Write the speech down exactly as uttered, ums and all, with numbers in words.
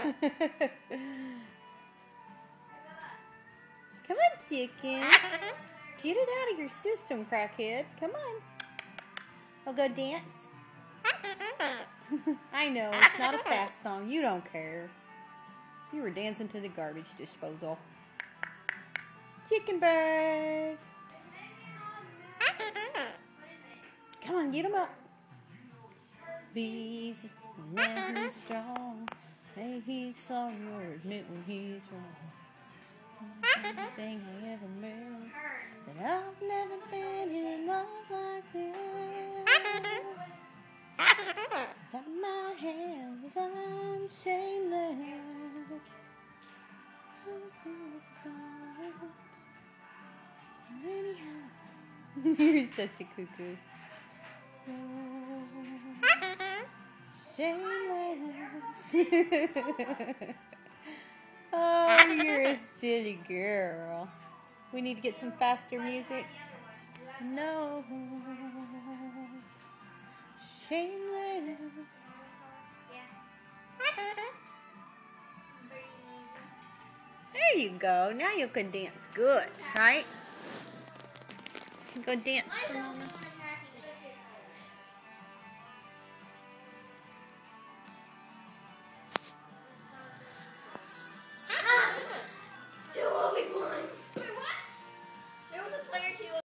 Come on, chicken. Get it out of your system, crackhead. Come on. I'll go dance. I know, it's not a fast song. You don't care. You were dancing to the garbage disposal. Chicken bird. Come on, get him up. Be easy, never strong. Say he's sorry or admit when he's wrong. Everything I ever missed, but I've never been in love like this. It's out of my hands, I'm shameless. You're such a cuckoo. Shameless. Oh, you're a silly girl. We need to get some faster music. No. Shameless. There you go. Now you can dance good, right? You can go dance for a moment.